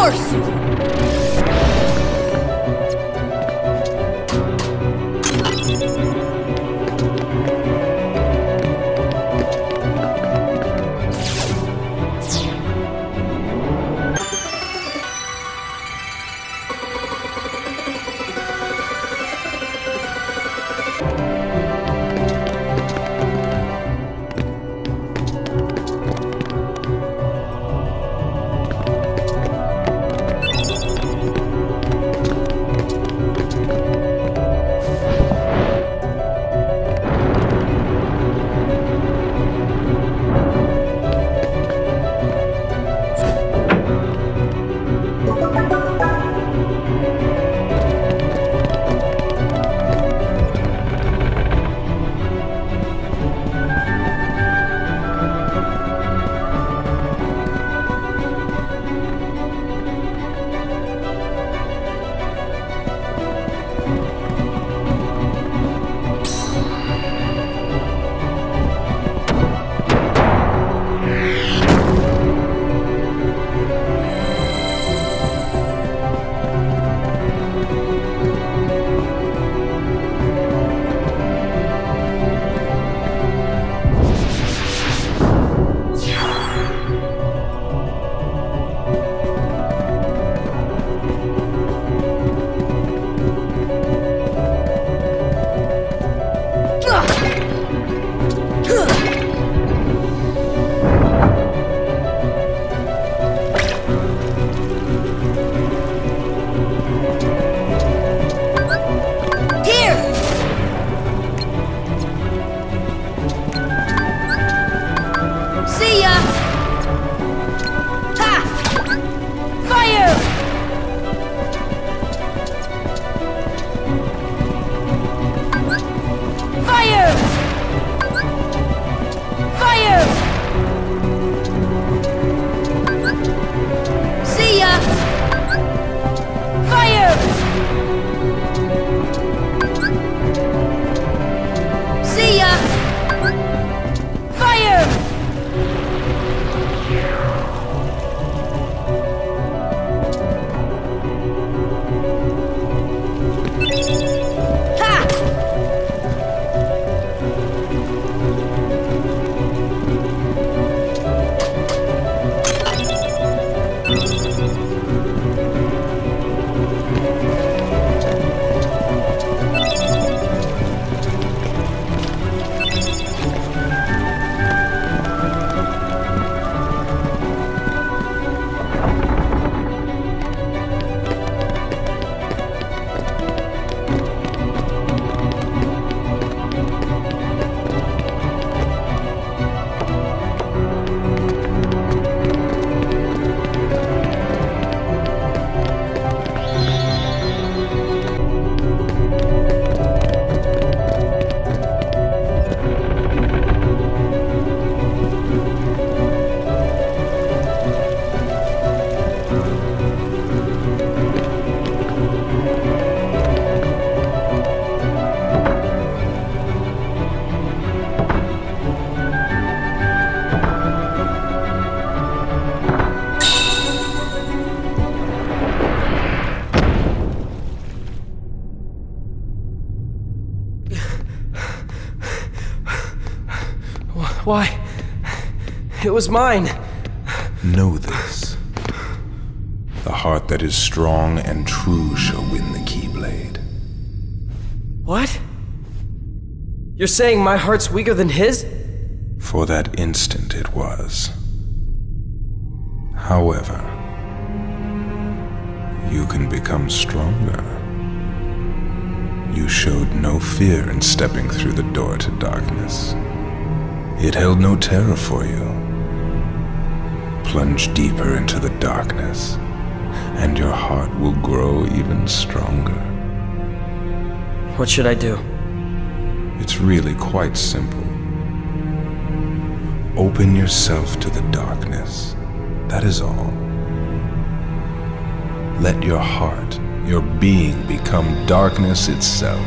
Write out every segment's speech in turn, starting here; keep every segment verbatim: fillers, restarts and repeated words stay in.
course! Why? It was mine. Know this. The heart that is strong and true shall win the Keyblade. What? You're saying my heart's weaker than his? For that instant it was. However, you can become stronger. You showed no fear in stepping through the door to darkness. It held no terror for you. Plunge deeper into the darkness, and your heart will grow even stronger. What should I do? It's really quite simple. Open yourself to the darkness. That is all. Let your heart, your being, become darkness itself.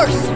Force!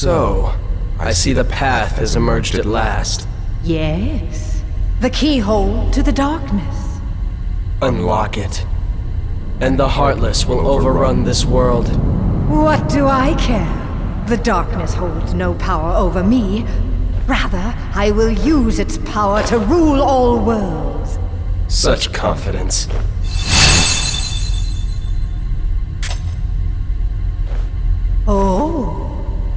So, I see the path has emerged at last. Yes. The keyhole to the darkness. Unlock it, and the Heartless will overrun this world. What do I care? The darkness holds no power over me. Rather, I will use its power to rule all worlds. Such confidence. Oh.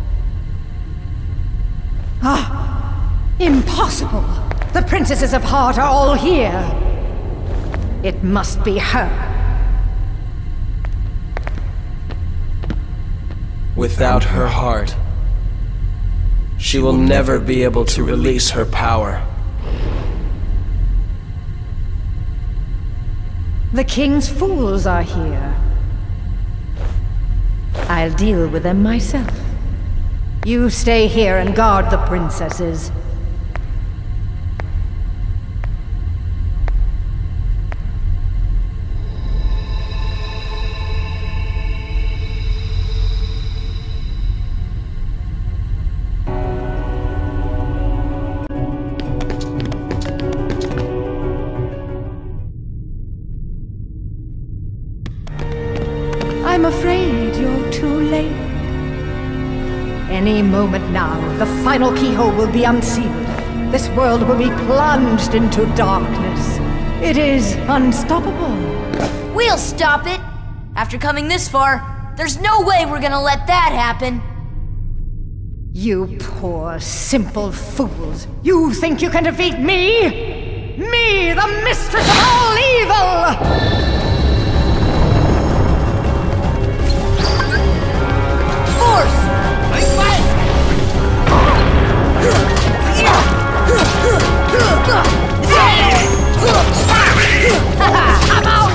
Ah! Impossible! The Princesses of Heart are all here! It must be her. Without her heart, she will never be able to release her power. The King's fools are here. I'll deal with them myself. You stay here and guard the princesses. I'm afraid you're too late. Any moment now, the final keyhole will be unsealed. This world will be plunged into darkness. It is unstoppable. We'll stop it! After coming this far, there's no way we're gonna let that happen. You poor, simple fools. You think you can defeat me? Me, the mistress of all evil! I'm out!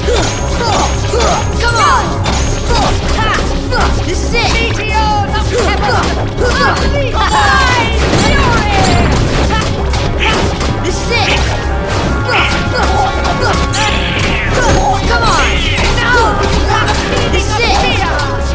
Come on! This is it! Meteor of heaven! This is it! Come on! No! This is it!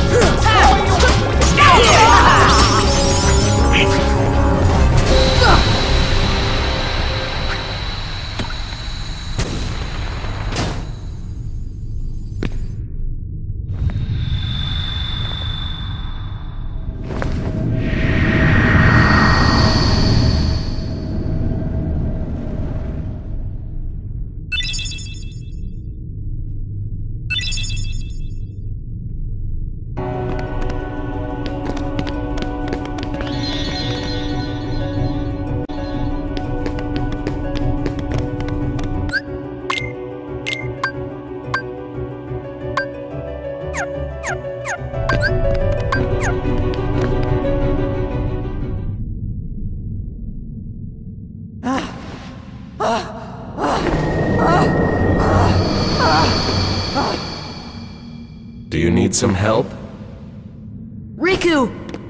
Do you need some help? Riku!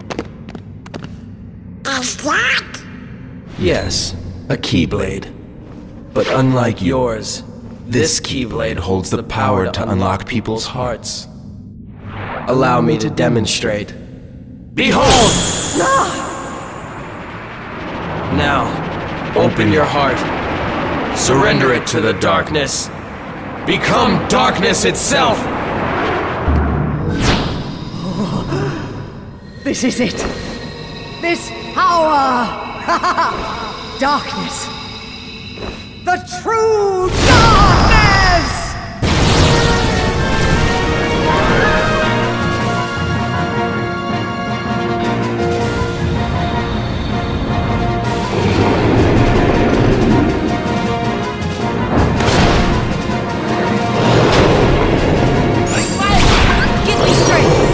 Is that? Yes, a Keyblade. But unlike yours, this Keyblade holds the power to unlock people's hearts. Allow me to demonstrate. Behold! Now, open your heart. Surrender it to the darkness. Become darkness itself! This is it. This power! Darkness. The true darkness! Get me straight!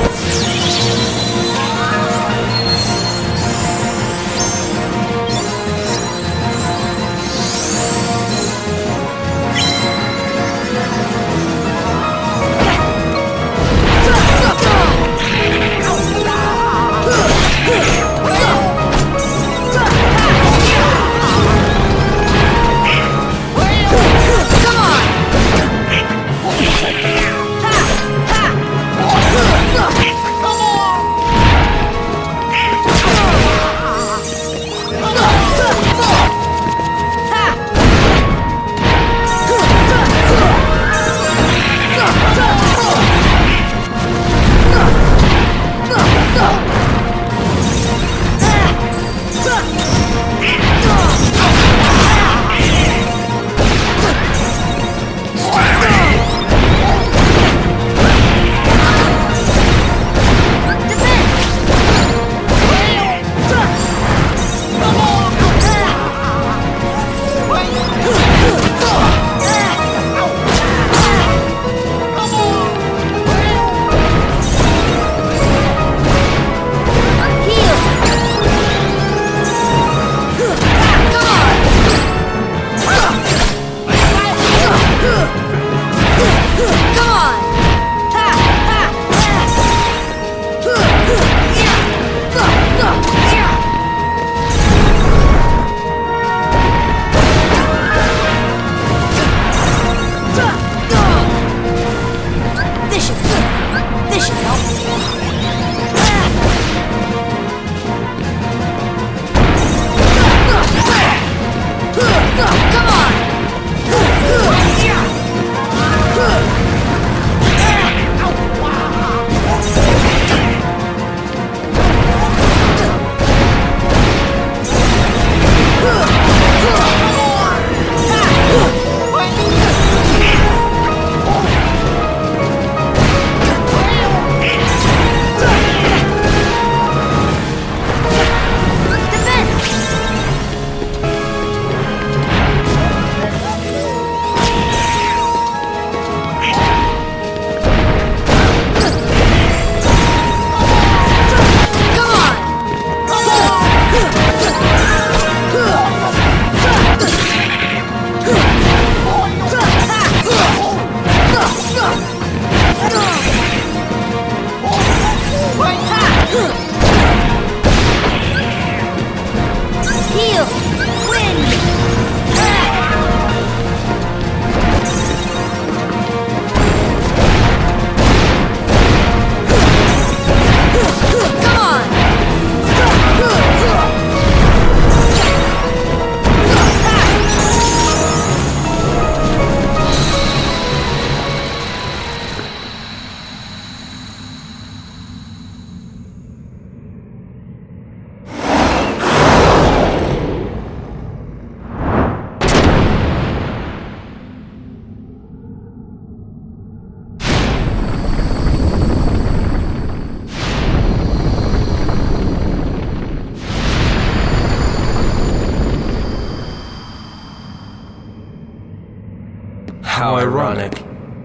ironic.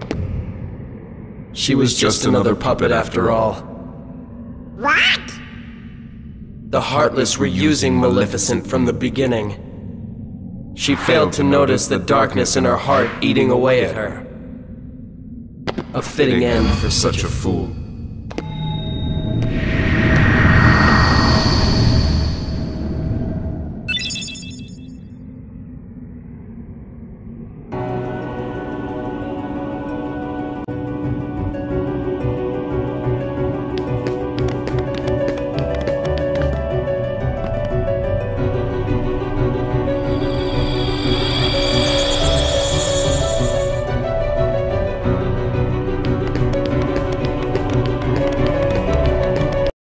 She was just another puppet after all. What? The Heartless were using Maleficent from the beginning. She failed to notice the darkness in her heart eating away at her. A fitting end for such a fool.